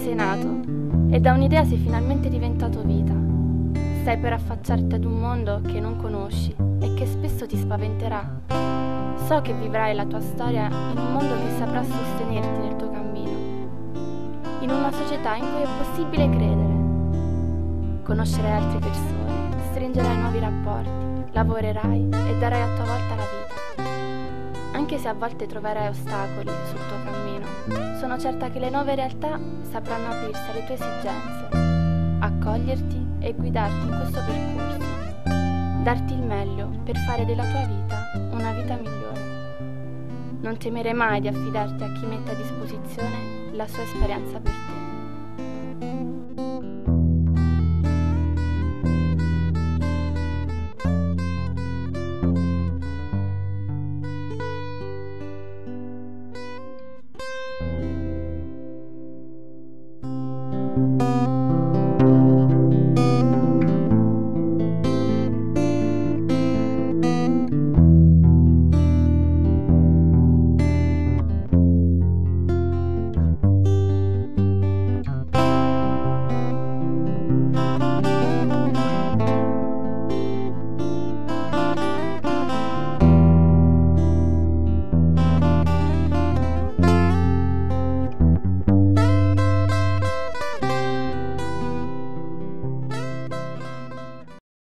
sei nato e da un'idea sei finalmente diventato vita. Stai per affacciarti ad un mondo che non conosci e che spesso ti spaventerà. So che vivrai la tua storia in un mondo che saprà sostenerti nel tuo cammino, in una società in cui è possibile credere. Conoscerai altre persone, stringerai nuovi rapporti, lavorerai e darai a tua volta la vita. Anche se a volte troverai ostacoli sul tuo cammino, sono certa che le nuove realtà sapranno aprirsi alle tue esigenze, accoglierti e guidarti in questo percorso, darti il meglio per fare della tua vita una vita migliore. Non temere mai di affidarti a chi mette a disposizione la sua esperienza per te.